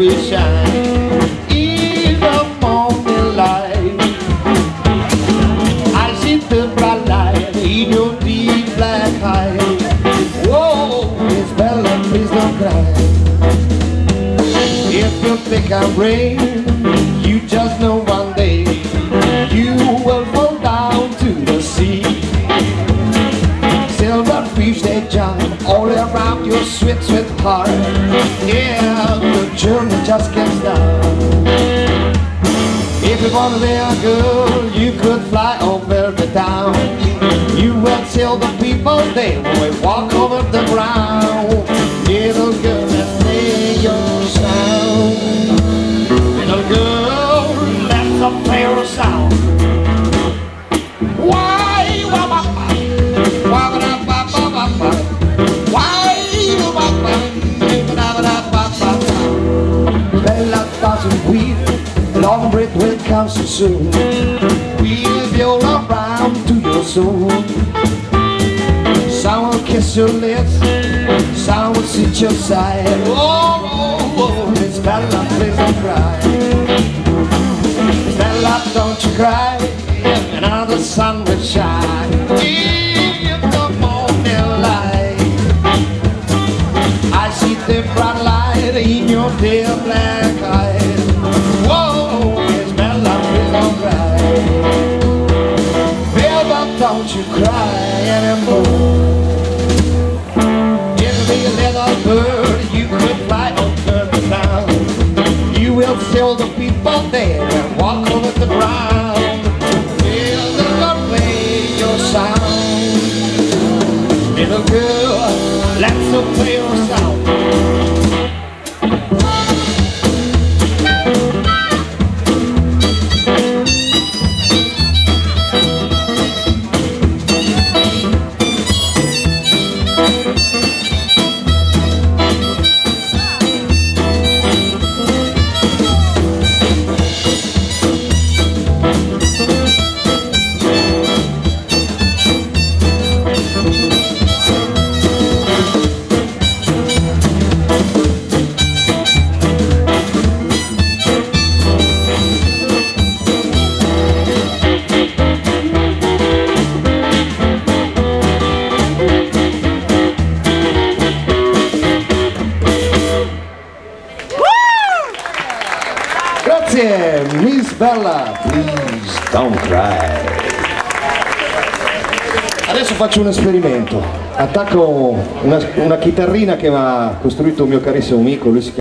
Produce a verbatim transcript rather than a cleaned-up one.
will shine in the morning light. I see the bright light in your deep black eyes. Whoa, Miss Bella, please don't cry. If you think I'm rain, you just know one day you will fall down to the sea. Silver fish they jump all around your sweet, sweet heart. Yeah, the journey just can't stop. If you want to be a girl, you could fly over the town. You will tell the people they will walk over the ground. Little girl, let's play your sound. Little girl, let's play your sound. Why, wah, wah, wah, wah, wah, wah, wah, wah. Why, wah, wah, wah, wah, wah, wah. Bella doesn't weep, long breath will come so soon. We'll blow around to your soul. Some will kiss your lips, some will sit your side. Oh, oh, oh, Miss Bella, please don't cry. Miss Bella, don't you cry, and now the sun will shine in the morning light. I see the bright light in your dear black eyes. Whoa, Miss Bella, please don't cry. Bella, don't you cry anymore. If you be a little bird, you could fly over the town. You will tell the people there and walk over the ground. Little girl, play your sound. Little girl, let's play your sound. Grazie, Miss Bella, please don't cry. Adesso faccio un esperimento. Attacco una, una chitarrina che mi ha costruito un mio carissimo amico, lui si chiama